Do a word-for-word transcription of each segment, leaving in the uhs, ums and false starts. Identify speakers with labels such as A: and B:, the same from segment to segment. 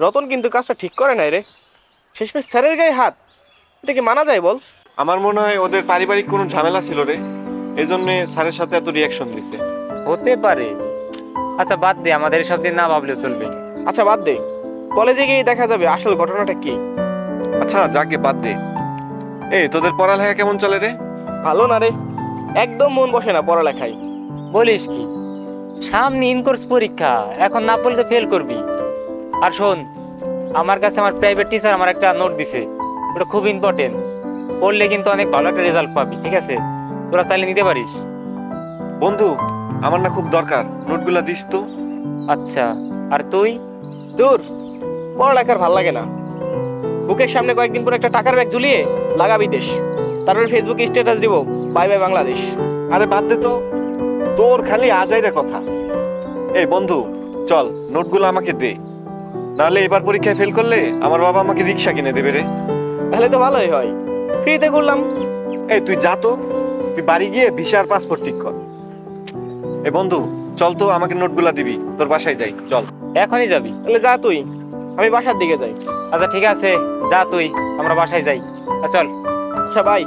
A: রতন কিন্তু কাজটা ঠিক করে নাই রে। শেষমেশ স্যারের গায়ে হাত, এটা কি মানা যায় বল?
B: আমার মনে হয় ওদের পারিবারিক কোনো ঝামেলা ছিল রে, এই জন্য স্যারের সাথে এত রিয়াকশন দিছে।
C: হতে পারে। আচ্ছা বাদ দে, আমাদের এসব দিন না ভাবলেও চলবে।
A: আচ্ছা বাদ দে, কলেজে গিয়ে দেখা যাবে আসল ঘটনাটা কি।
B: আচ্ছা যাকে বাদ দে, এই তোদের পড়ালেখা কেমন চলে রে?
A: ভালো না রে, একদম মন বসে না পড়ালেখায়।
C: বলিস কি, সামনে ইনকোর্স পরীক্ষা, এখন না পড়লে ফেল করবি। আর শোন, আমার কাছে আমার প্রাইভেট টিচার আমার একটা নোট দিছে, ওটা খুব ইম্পর্টেন্ট, পড়লে কিন্তু অনেক ভালো একটা রেজাল্ট পাবি। ঠিক আছে, তোরা চাইলে নিতে পারিস।
B: বন্ধু আমার না খুব দরকার, নোটগুলা দিস তো।
C: আচ্ছা, আর তুই?
A: দূর, পড়ালেখার ভাল লাগে না। বুকের সামনে কয়েকদিন পর একটা টাকার ব্যাগ ঝুলিয়ে লাগাবি দেশ, তারপরে ফেসবুকে স্ট্যাটাস দিব বাই বাই বাংলাদেশ।
B: আরে বাদ দে তো, তোর খালি আজাইরা কথা। এই বন্ধু চল, নোটগুলো আমাকে দে, নাহলে এবার পরীক্ষায় ফেল করলে আমার বাবা আমাকে রিক্সা কিনে দেবে রে।
A: তাহলে তো ভালোই হয়, ফ্রিতে করলাম।
B: এই তুই যা তো, তুই বাড়ি গিয়ে ভিসা আর পাসপোর্ট ঠিক কর। এই বন্ধু চল তো, আমাকে নোটগুলা দিবি, তোর বাসায় যাই চল।
C: এখনই যাবি?
A: তাহলে যা তুই, আমি বাসার দিকে যাই।
C: আচ্ছা ঠিক আছে, যা তুই, আমরা বাসায় যাই। চল।
A: আচ্ছা বাই।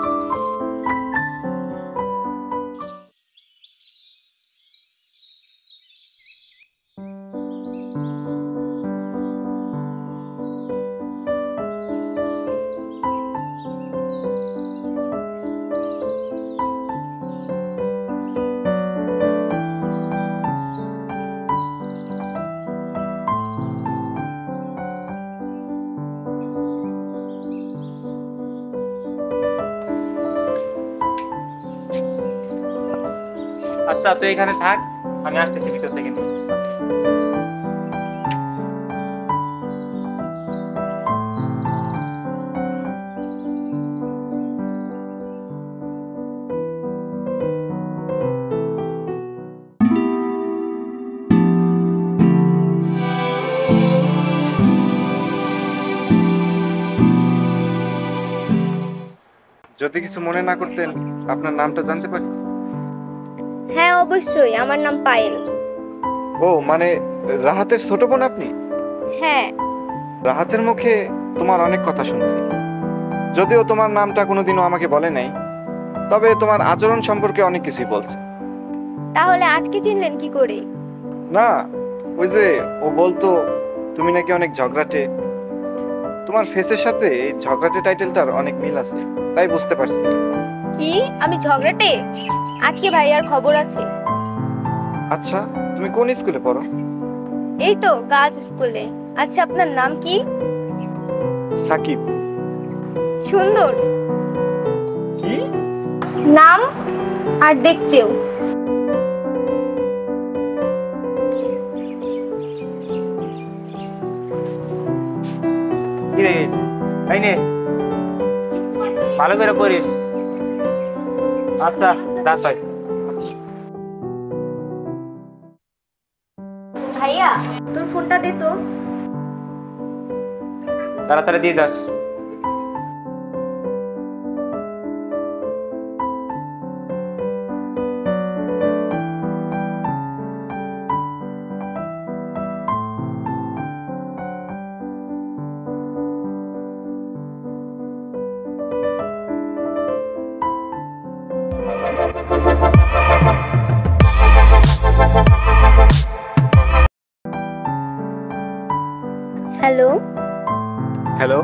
C: আচ্ছা তুই এখানে থাক, আমি আসতেছি ভিতর থেকে।
B: যদি কিছু মনে না করতেন, আপনার নামটা জানতে পারি?
D: হ্যাঁ অবশ্যই, আমার নাম পায়েল।
B: ও মানে রাহাতের ছোট বোন আপনি?
D: হ্যাঁ।
B: রাহাতের মুখে তোমার অনেক কথা শুনছি, যদিও তোমার নামটা কোনোদিনও আমাকে বলে নাই, তবে তোমার আচরণ সম্পর্কে অনেক কিছুই বলছে।
D: তাহলে আজকে চিনলেন কি করে?
B: না, ওই যে ও বলতো তুমি নাকি অনেক ঝগড়াটে, তোমার ফেসের সাথে এই ঝগড়াটে টাইটেলটার অনেক মিল আছে, তাই বুঝতে পারছি।
D: কি আমি ঝগড়াটে? আজকে ভাইয়ার খবর আছে।
B: আচ্ছা তুমি কোন স্কুলে পড়ো?
D: এই তো গার্লস স্কুলে। আচ্ছা আপনার নাম কি?
B: সাকিব।
D: সুন্দর
B: কি
D: নাম, আর দেখতেও।
C: কি রে, তাই নে, ভালো করে পড়িস। আচ্ছা যা তাই।
D: ভাইয়া তোর ফোনটা দে তো।
C: তাড়াতাড়ি দিয়ে যাস।
D: হ্যালো।
B: হ্যালো।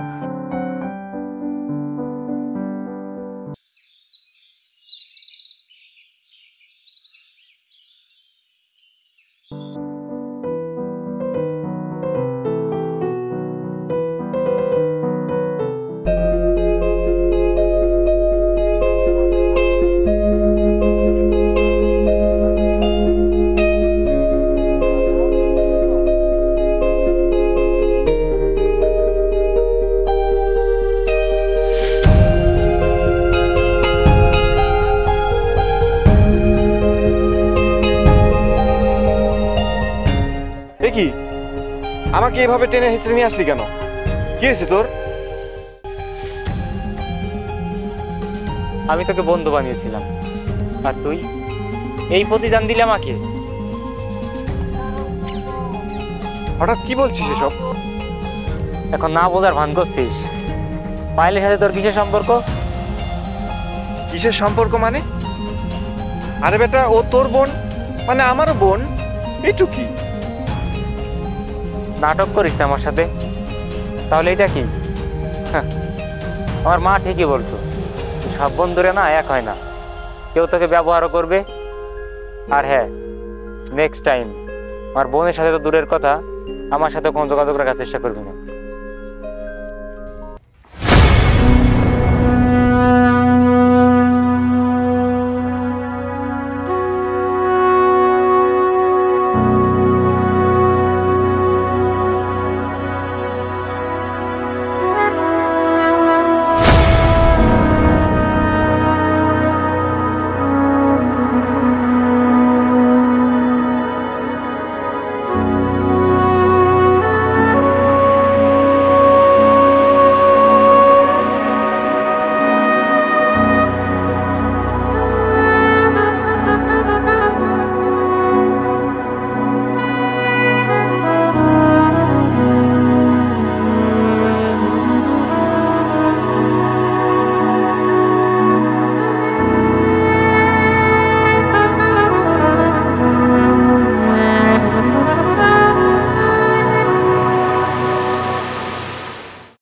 B: কি আমাকে এভাবে টেনে হেঁচড়ে নিয়ে আসলি কেন? কি হয়েছে তোর?
C: আমি তোকে বন্ধু বানিয়েছিলাম, আর তুই এই প্রতিদান দিলে আমাকে।
B: হঠাৎ কি বলছিস এসব?
C: এখন না বোঝার ভান করছিস। পায়েলের সাথে তোর কিসের সম্পর্ক?
B: কিসের সম্পর্ক মানে? আরে বেটা, ও তোর বোন মানে আমারও বোন, এইটু কি?
C: নাটক করিস না আমার সাথে। তাহলে এটা কি? হ্যাঁ, আমার মা ঠিকই বলতো, সব বন্ধুরে না এক হয় না, কেউ তোকে ব্যবহারও করবে। আর হ্যাঁ, নেক্সট টাইম আমার বোনের সাথে তো দূরের কথা, আমার সাথে কোনো যোগাযোগ রাখার চেষ্টা করবি না।